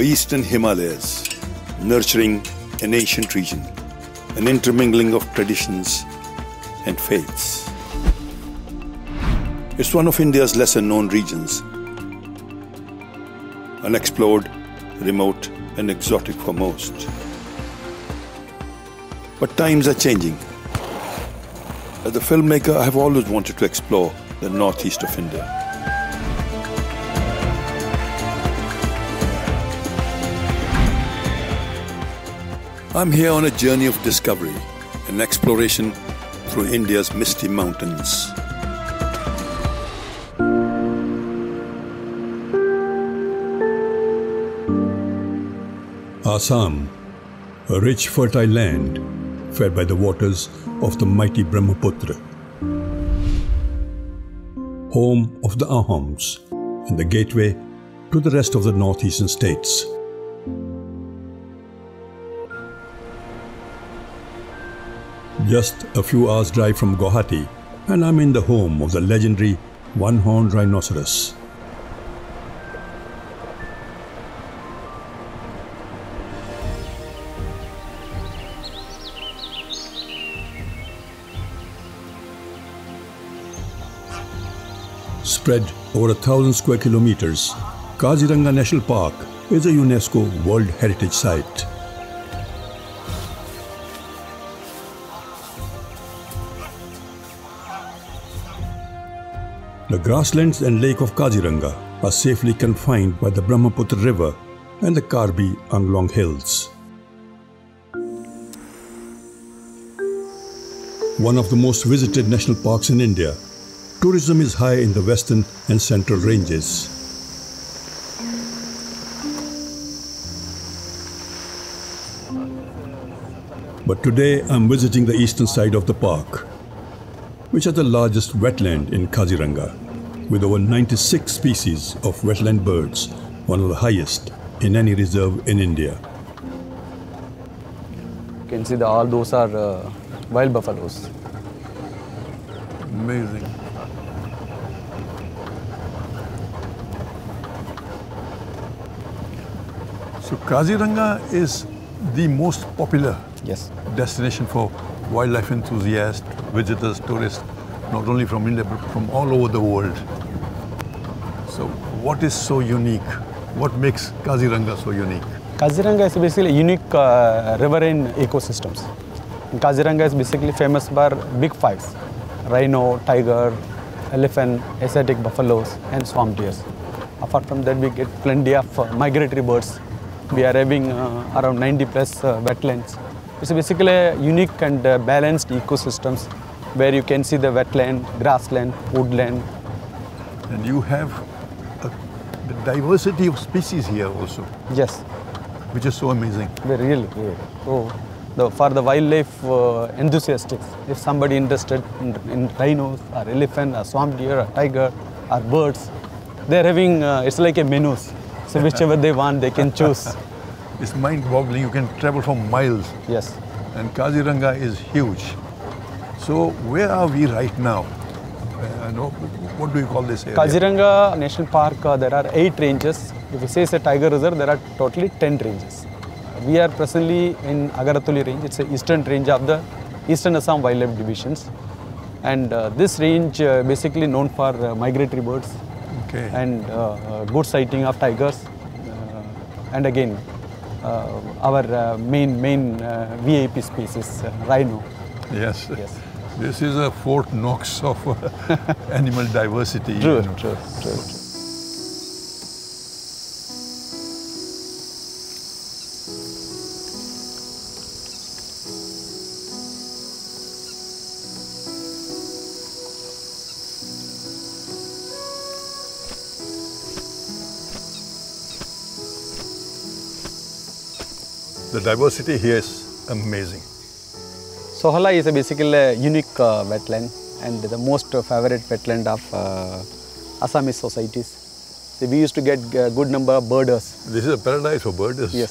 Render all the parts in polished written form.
eastern Himalayas, nurturing an ancient region, an intermingling of traditions and faiths. It's one of India's lesser-known regions, unexplored, remote and exotic for most. But times are changing. As a filmmaker, I have always wanted to explore the northeast of India. I'm here on a journey of discovery and exploration through India's misty mountains. Assam, a rich fertile land fed by the waters of the mighty Brahmaputra. Home of the Ahoms and the gateway to the rest of the northeastern states. Just a few hours drive from Guwahati and I'm in the home of the legendary one-horned rhinoceros. Spread over 1,000 square kilometers, Kaziranga National Park is a UNESCO World Heritage Site. The grasslands and lake of Kaziranga are safely confined by the Brahmaputra River and the Karbi Anglong Hills. One of the most visited national parks in India, tourism is high in the western and central ranges. But today I'm visiting the eastern side of the park, which is the largest wetland in Kaziranga, with over 96 species of wetland birds, one of the highest in any reserve in India. You can see that all those are wild buffaloes. Amazing. So Kaziranga is the most popular destination for wildlife enthusiasts, visitors, tourists, not only from India but from all over the world. So what is so unique? What makes Kaziranga so unique? Kaziranga is basically a unique riverine ecosystems. Kaziranga is basically famous for big fives: rhino, tiger, elephant, Asiatic buffaloes and swamp deers. Apart from that, we get plenty of migratory birds. We are having around 90 plus wetlands. It's basically a unique and balanced ecosystems where you can see the wetland, grassland, woodland. And you have the diversity of species here also. Yes. Which is so amazing. Really. So, for the wildlife enthusiasts, if somebody interested in rhinos or elephant or swamp deer or tiger or birds, they're having, it's like a menus. So whichever they want, they can choose. It's mind-boggling. You can travel for miles. Yes. And Kaziranga is huge. So where are we right now? What do you call this area? Kaziranga National Park, there are 8 ranges. If you say it's a tiger reserve, there are totally 10 ranges. We are presently in Agaratuli range. It's the eastern range of the Eastern Assam Wildlife Divisions. And this range basically known for migratory birds. Okay. And good sighting of tigers. And again, our main VIP species, rhino. Yes. This is a Fort Knox of animal diversity. True. The diversity here is amazing. Sohala is basically a unique wetland and the most favorite wetland of Assamese societies. So we used to get a good number of birders. This is a paradise for birders. Yes.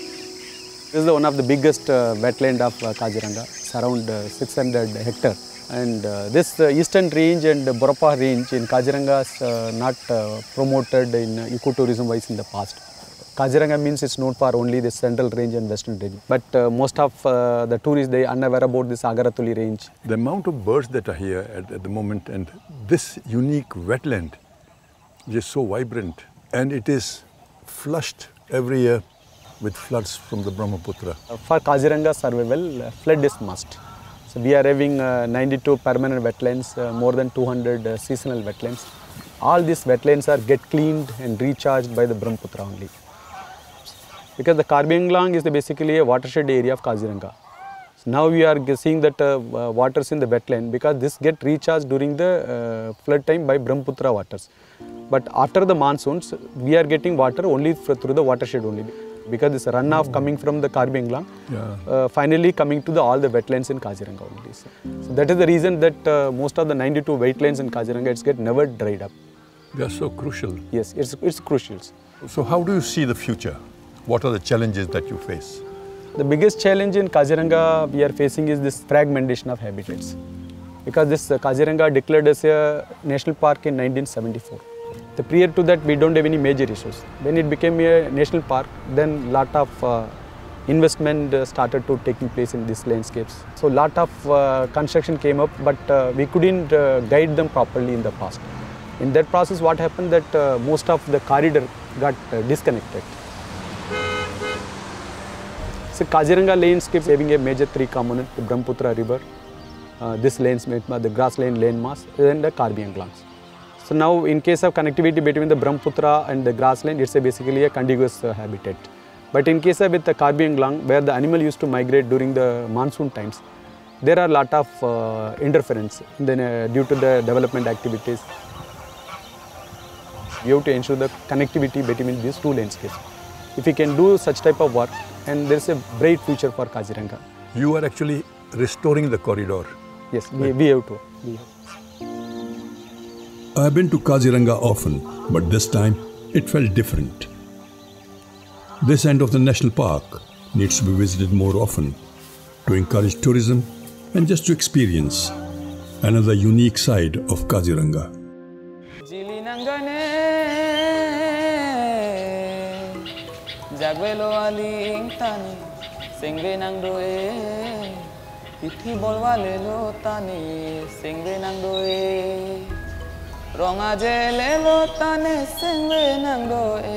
This is one of the biggest wetland of Kaziranga. It's around 600 hectares. And this eastern range and Borappa range in Kaziranga is not promoted in ecotourism wise in the past. Kaziranga means it's known for only the central range and western range. But most of the tourists, they are unaware about this Agaratuli range. The amount of birds that are here at the moment, and this unique wetland, which is so vibrant, and it is flushed every year with floods from the Brahmaputra. For Kaziranga survival, flood is must. So we are having 92 permanent wetlands, more than 200 seasonal wetlands. All these wetlands are get cleaned and recharged by the Brahmaputra only. Because the Karbi Anglong is basically a watershed area of Kaziranga. So now we are seeing that waters in the wetland, because this get recharged during the flood time by Brahmaputra waters. But after the monsoons, we are getting water only through the watershed only. Because this runoff coming from the Karbi Anglong, finally coming to all the wetlands in Kaziranga only. So that is the reason that most of the 92 wetlands in Kaziranga, it's get never dried up. They are so crucial. Yes, it's crucial. So how do you see the future? What are the challenges that you face? The biggest challenge in Kaziranga we are facing is this fragmentation of habitats. Because this Kaziranga declared as a national park in 1974. Prior to that, we don't have any major issues. When it became a national park, then lot of investment started to taking place in these landscapes. So lot of construction came up, but we couldn't guide them properly in the past. In that process, what happened that most of the corridor got disconnected. So Kaziranga landscape having a major three component: the Brahmaputra river, this landscape, the grassland landmass, and the Karbi Anglongs. So now in case of connectivity between the Brahmaputra and the grassland, it's basically a contiguous habitat. But in case of with the Karbi Anglong, where the animal used to migrate during the monsoon times, there are a lot of interference due to the development activities. We have to ensure the connectivity between these two landscapes. If we can do such type of work, and there is a bright future for Kaziranga. You are actually restoring the corridor. Yes, we have to. I have been to Kaziranga often, but this time it felt different. This end of the national park needs to be visited more often to encourage tourism and just to experience another unique side of Kaziranga. Jagwelo aling tani, singwe nang doe. Ithi bolwa lelo tani, singwe nang doe. Ronga je lelo tani, singwe nang doe.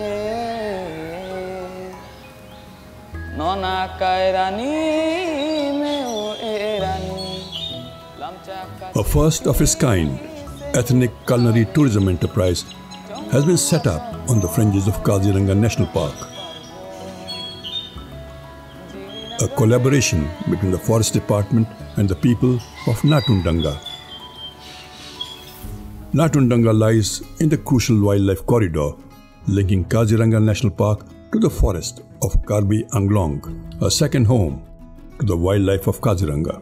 Nona kairani meo erani. A first of its kind, ethnic culinary tourism enterprise has been set up on the fringes of Kaziranga National Park. A collaboration between the Forest Department and the people of Natundanga. Natundanga lies in the crucial wildlife corridor linking Kaziranga National Park to the forest of Karbi Anglong, a second home to the wildlife of Kaziranga.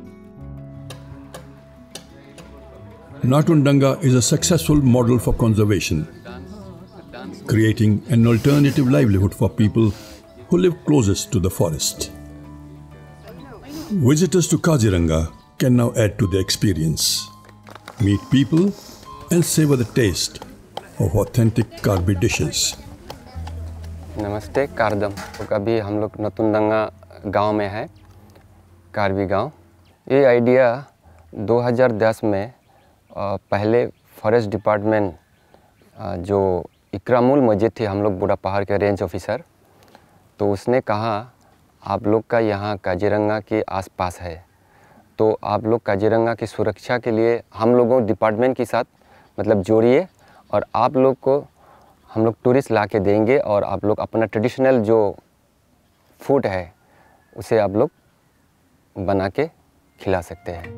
Natundanga is a successful model for conservation, creating an alternative livelihood for people who live closest to the forest. Visitors to Kaziranga can now add to the experience, meet people and savor the taste of authentic Karbi dishes. नमस्ते कारदम। तो अभी हम लोग नतुंडंगा गांव में है, कार्बी गांव। ये आइडिया 2010 में पहले फॉरेस्ट डिपार्टमेंट जो इकरामुल मजिद थे, हम लोग बूढ़ा पहाड़ के रेंज ऑफिसर, तो उसने कहा आप लोग का यहाँ काजीरंगा के आसपास है, तो आप लोग काजीरंगा की सुरक्षा के लिए हम लोगों डिपार्टमेंट के साथ मतलब जोड़िए और आप लोग को हम लोग टूरिस्ट ला के देंगे और आप लोग अपना ट्रेडिशनल जो फूड है उसे आप लोग बना के खिला सकते हैं।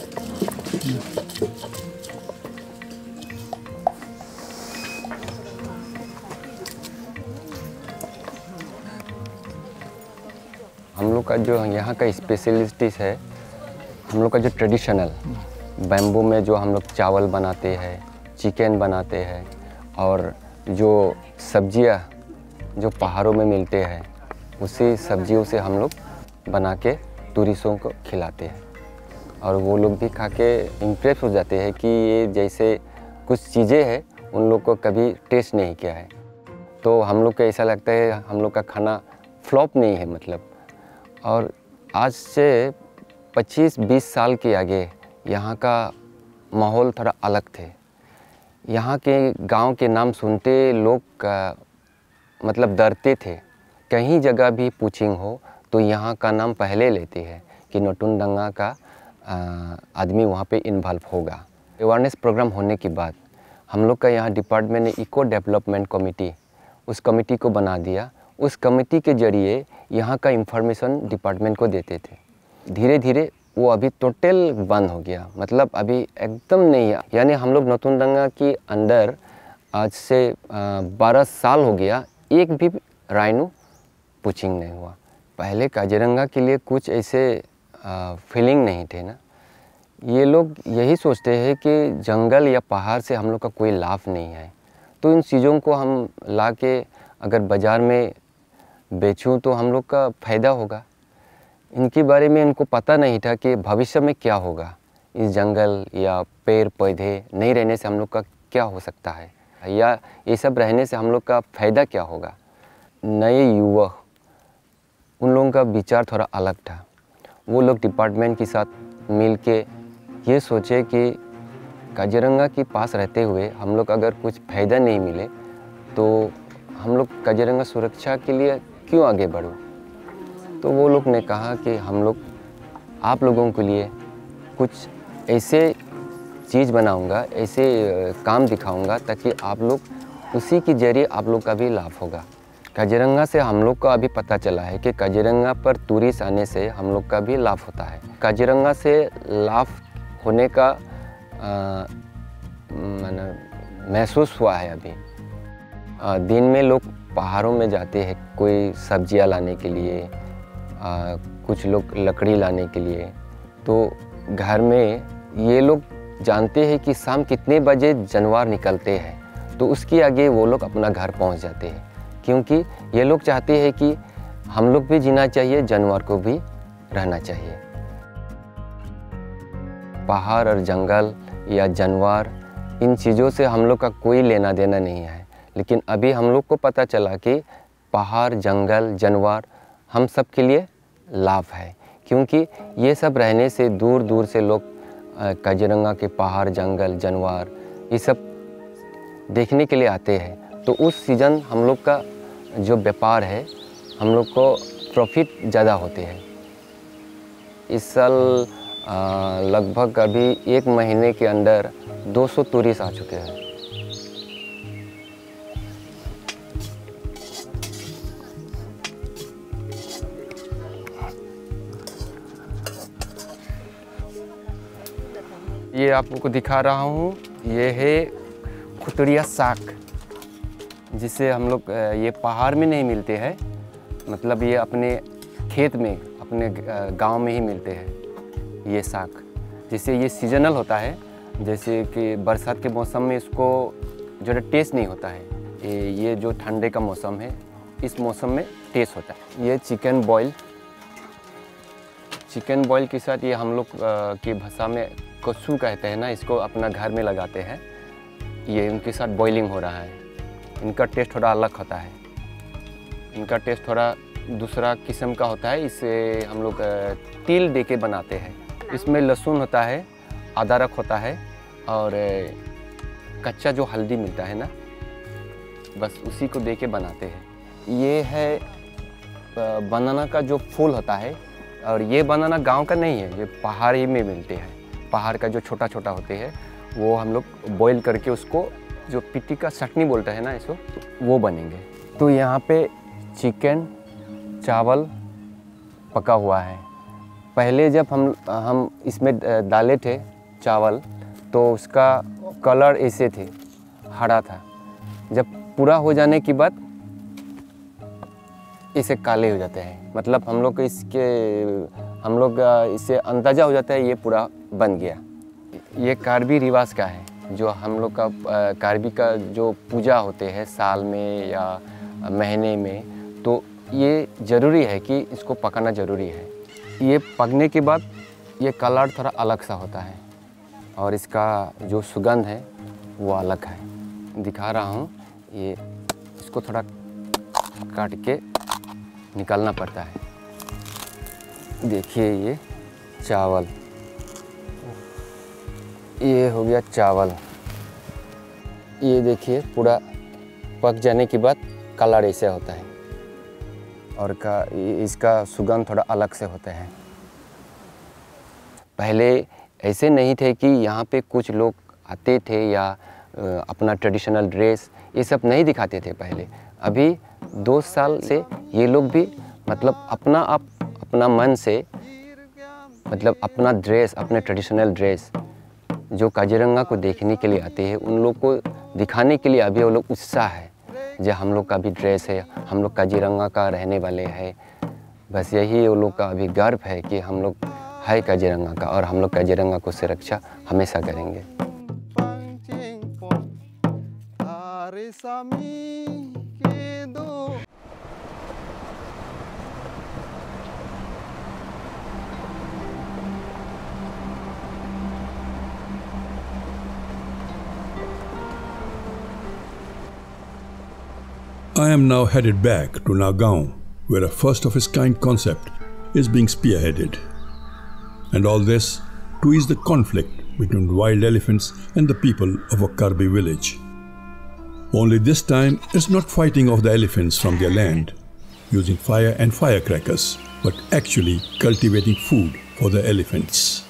हम लोग का जो यहाँ का स्पेशलिटीज़ है, हम लोग का जो ट्रेडिशनल बैम्बू में जो हम लोग चावल बनाते हैं, चिकन बनाते हैं और जो सब्जियाँ जो पहाड़ों में मिलते हैं उसी सब्जियों से हम लोग बना के टूरिस्टों को खिलाते हैं। और वो लोग भी खा के इम्प्रेस हो जाते हैं कि ये जैसे कुछ चीज़ें हैं उन लोग को कभी टेस्ट नहीं किया है। तो हम लोग को ऐसा लगता है हम लोग का खाना फ्लॉप नहीं है मतलब। और आज से 25-20 साल के आगे यहाँ का माहौल थोड़ा अलग थे। यहाँ के गांव के नाम सुनते लोग मतलब डरते थे। कहीं जगह भी पूछिंग हो तो यहाँ का नाम पहले लेते हैं कि नोटुन दंगा का आदमी वहाँ पे इन्वॉल्व होगा। अवेयरनेस प्रोग्राम होने के बाद हम लोग का यहाँ डिपार्टमेंट ने इको डेवलपमेंट कमेटी, उस कमेटी को बना दिया। उस कमेटी के ज़रिए यहाँ का इंफॉर्मेशन डिपार्टमेंट को देते थे। धीरे धीरे वो अभी टोटल बंद हो गया, मतलब अभी एकदम नहीं है। यानी हम लोग नोटुन दंगा के अंदर आज से 12 साल हो गया, एक भी राइनो पूछिंग नहीं हुआ। पहले काजीरंगा के लिए कुछ ऐसे फीलिंग नहीं थे ना। ये लोग यही सोचते हैं कि जंगल या पहाड़ से हम लोग का कोई लाभ नहीं है, तो इन चीज़ों को हम ला के अगर बाज़ार में बेचूं तो हम लोग का फ़ायदा होगा। इनके बारे में इनको पता नहीं था कि भविष्य में क्या होगा। इस जंगल या पेड़ पौधे नहीं रहने से हम लोग का क्या हो सकता है, या ये सब रहने से हम लोग का फ़ायदा क्या होगा। नए युवा उन लोगों का विचार थोड़ा अलग था। वो लोग डिपार्टमेंट के साथ मिल के ये सोचे कि काजीरंगा के पास रहते हुए हम लोग अगर कुछ फ़ायदा नहीं मिले तो हम लोग काजीरंगा सुरक्षा के लिए क्यों आगे बढ़ो। तो वो लोग ने कहा कि हम लोग आप लोगों के लिए कुछ ऐसे चीज़ बनाऊंगा, ऐसे काम दिखाऊंगा ताकि आप लोग उसी के ज़रिए आप लोग का भी लाभ होगा। काजीरंगा से हम लोग को अभी पता चला है कि काजीरंगा पर टूरिस्ट आने से हम लोग का भी लाभ होता है। काजीरंगा से लाभ होने का महसूस हुआ है अभी। दिन में लोग पहाड़ों में जाते हैं कोई सब्जियां लाने के लिए, कुछ लोग लकड़ी लाने के लिए। तो घर में ये लोग जानते हैं कि शाम कितने बजे जानवर निकलते हैं, तो उसके आगे वो लोग अपना घर पहुंच जाते हैं, क्योंकि ये लोग चाहते हैं कि हम लोग भी जीना चाहिए, जानवर को भी रहना चाहिए। पहाड़ और जंगल या जानवर इन चीज़ों से हम लोग का कोई लेना देना नहीं है, लेकिन अभी हम लोग को पता चला कि पहाड़, जंगल, जानवर हम सब के लिए लाभ है, क्योंकि ये सब रहने से दूर दूर से लोग काजीरंगा के पहाड़, जंगल, जानवर ये सब देखने के लिए आते हैं। तो उस सीज़न हम लोग का जो व्यापार है, हम लोग को प्रॉफिट ज़्यादा होते हैं। इस साल लगभग अभी 1 महीने के अंदर 200 टूरिस्ट आ चुके हैं। ये आपको दिखा रहा हूँ, ये है खुतड़िया साग, जिसे हम लोग ये पहाड़ में नहीं मिलते हैं, मतलब ये अपने खेत में, अपने गांव में ही मिलते हैं ये साग। जिससे ये सीजनल होता है, जैसे कि बरसात के मौसम में इसको जो टेस्ट नहीं होता है, ये जो ठंडे का मौसम है इस मौसम में टेस्ट होता है। ये चिकन बॉयल के साथ ये हम लोग की भाषा में कस्सू कहते हैं ना, इसको अपना घर में लगाते हैं। ये उनके साथ बॉइलिंग हो रहा है। इनका टेस्ट थोड़ा अलग होता है, इनका टेस्ट थोड़ा दूसरा किस्म का होता है। इसे हम लोग तिल दे के बनाते हैं। इसमें लहसुन होता है, अदरक होता है और कच्चा जो हल्दी मिलता है ना, बस उसी को दे के बनाते हैं। ये है बनाना का जो फूल होता है, और ये बनाना गांव का नहीं है, ये पहाड़ी में मिलते हैं। पहाड़ का जो छोटा छोटा होते हैं वो हम लोग बॉईल करके उसको जो पिट्टी का चटनी बोलता है ना, इसको वो बनेंगे। तो यहाँ पे चिकन चावल पका हुआ है। पहले जब हम इसमें डाले थे चावल तो उसका कलर ऐसे थे, हरा था। जब पूरा हो जाने के बाद इसे काले हो जाते हैं, मतलब हम लोग इससे अंदाज़ा हो जाता है ये पूरा बन गया। ये कार्बी रिवाज का है, जो हम लोग का कार्बी का जो पूजा होते हैं साल में या महीने में, तो ये ज़रूरी है कि इसको पकाना ज़रूरी है। ये पकने के बाद ये कलर थोड़ा अलग सा होता है और इसका जो सुगंध है वो अलग है। दिखा रहा हूँ, ये इसको थोड़ा काट के निकालना पड़ता है। देखिए ये चावल, ये हो गया चावल। ये देखिए पूरा पक जाने के बाद कलर ऐसे होता है और इसका सुगंध थोड़ा अलग से होता है। पहले ऐसे नहीं थे कि यहाँ पे कुछ लोग आते थे या अपना ट्रेडिशनल ड्रेस ये सब नहीं दिखाते थे पहले। अभी 2 साल से ये लोग भी मतलब अपना मन से मतलब अपना ड्रेस, अपने ट्रेडिशनल ड्रेस जो काजीरंगा को देखने के लिए आते हैं उन लोग को दिखाने के लिए अभी वो लोग उत्साह है जो हम लोग का भी ड्रेस है, हम लोग काजीरंगा का रहने वाले हैं। बस यही वो लोग का अभी गर्व है कि हम लोग है काजीरंगा का और हम लोग काजीरंगा को सुरक्षा हमेशा करेंगे। I am now headed back to Nagaon, where a first-of-its-kind concept is being spearheaded. And all this to ease the conflict between wild elephants and the people of a Karbi village. Only this time, it's not fighting off the elephants from their land using fire and firecrackers, but actually cultivating food for the elephants.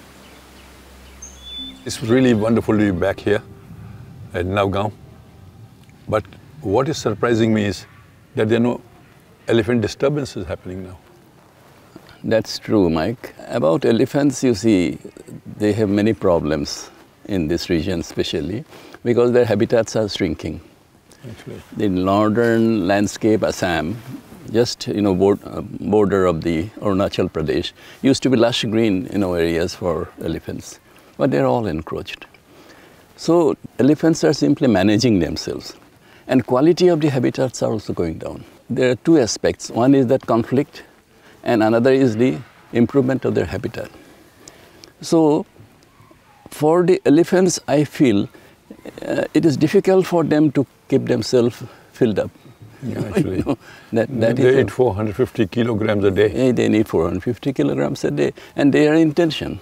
It's really wonderful to be back here at Nagaon. But what is surprising me is that there are no elephant disturbances happening now. That's true, Mike. About elephants, you see, they have many problems in this region especially because their habitats are shrinking. Actually. The northern landscape, Assam, just border of the Arunachal Pradesh, used to be lush green areas for elephants, but they're all encroached. So elephants are simply managing themselves. And quality of the habitats are also going down. There are two aspects. One is that conflict, and another is the improvement of their habitat. So, for the elephants, I feel it is difficult for them to keep themselves filled up. Yeah, actually, they eat 450 kilograms a day. They need 450 kilograms a day, and they are in tension.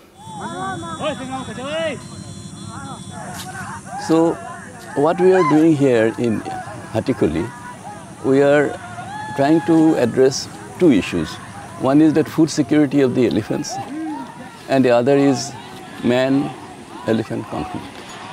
So, what we are doing here in Hatikoli, we are trying to address two issues. One is that food security of the elephants, and the other is man-elephant conflict.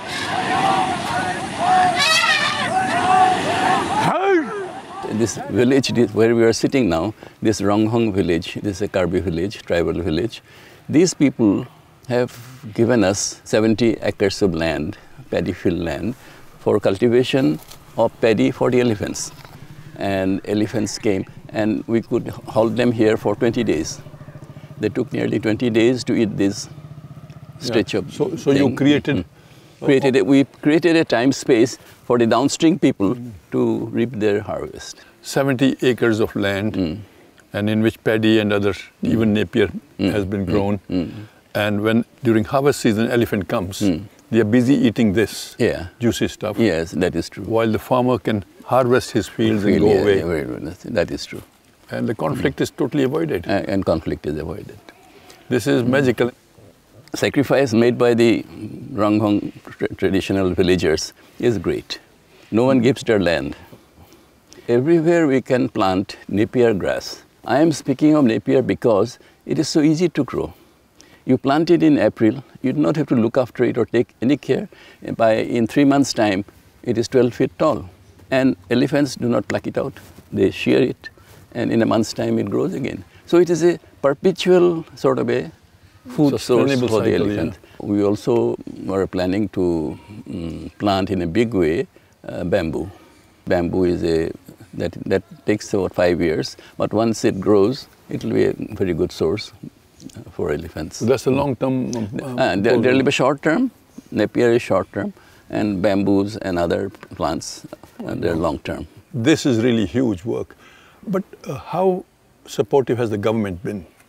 This village where we are sitting now, this Ronghong village, this is a Karbi village, tribal village. These people have given us 70 acres of land, paddy field land, for cultivation of paddy for the elephants. And elephants came and we could hold them here for 20 days. They took nearly 20 days to eat this stretch of So thing. you created... We created a time space for the downstream people to reap their harvest. 70 acres of land, and in which paddy and other, even napier has been grown. And when during harvest season elephant comes, they are busy eating this juicy stuff. Yes, that is true. While the farmer can harvest his fields and go away. That is true. And the conflict is totally avoided. And conflict is avoided. This is magical. Sacrifice made by the Ronghong traditional villagers is great. No one gives their land. Everywhere we can plant napier grass. I am speaking of napier because it is so easy to grow. You plant it in April, you do not have to look after it or take any care. In 3 months' time, it is 12 feet tall. And elephants do not pluck it out. They shear it, and in a month's time, it grows again. So it is a perpetual sort of a food source for the elephant. Yeah. We also were planning to plant in a big way bamboo. Bamboo is that takes about 5 years, but once it grows, it will be a very good source for elephants. So that's a long-term... there will be short-term, napier is short-term, and bamboos and other plants, they're long-term. This is really huge work. But how supportive has the government been?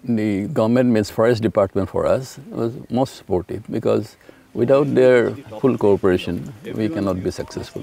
the government means forest department for us was most supportive, because without their full cooperation, we cannot be successful.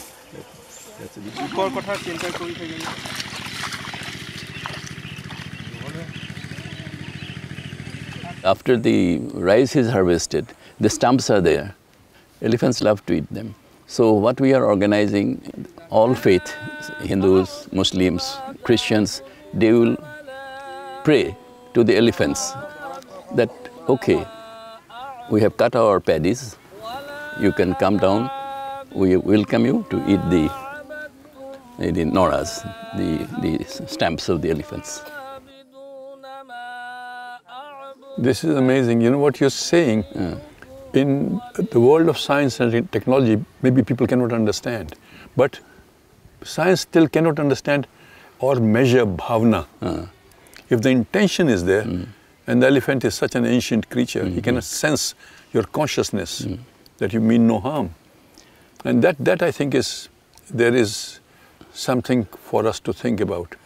After the rice is harvested, the stumps are there. Elephants love to eat them. So what we are organizing, all faith, Hindus, Muslims, Christians, they will pray to the elephants that, okay, we have cut our paddies, you can come down, we welcome you to eat the noras, the stumps of the elephants. This is amazing. You know what you're saying? In the world of science and technology, maybe people cannot understand. But science still cannot understand or measure bhavna. If the intention is there, and the elephant is such an ancient creature, he cannot sense your consciousness that you mean no harm. And that I think there is something for us to think about.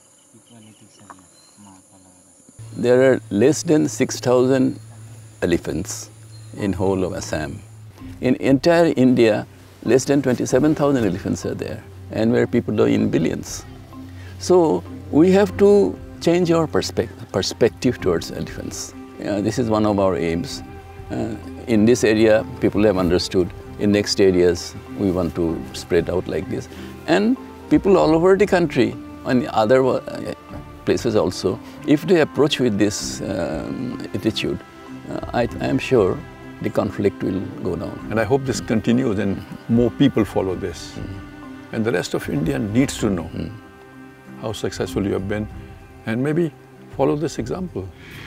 There are less than 6,000 elephants in whole of Assam. In entire India, less than 27,000 elephants are there, and where people are in billions. So we have to change our perspective towards elephants. This is one of our aims. In this area, people have understood. In next areas, we want to spread out like this. And people all over the country, and other places also, if they approach with this attitude, I am sure the conflict will go down. And I hope this continues and more people follow this. And the rest of India needs to know how successful you have been, and maybe follow this example.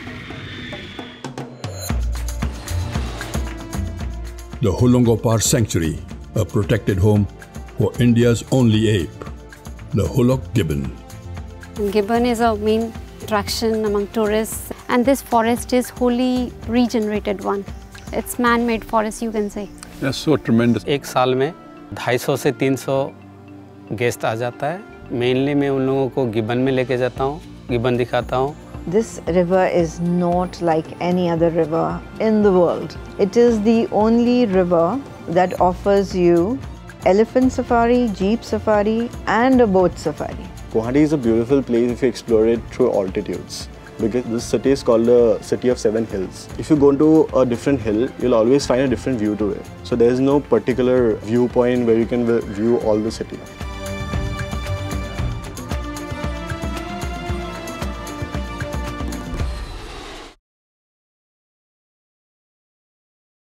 The Hulungopar Sanctuary, a protected home for India's only ape, the Huluk gibbon. Gibbon is a main attraction among tourists, and this forest is wholly regenerated one. It's man-made forest, you can say. That's so tremendous. एक साल में 250 से 300 guest आ जाता है. Mainly मैं उन लोगों को गिब्बन में लेके जाता हूँ, गिब्बन दिखाता हूँ. This river is not like any other river in the world. It is the only river that offers you elephant safari, jeep safari, and a boat safari. Guwahati is a beautiful place if you explore it through altitudes, because this city is called the City of Seven Hills. If you go to a different hill, you'll always find a different view to it. So there is no particular viewpoint where you can view all the city.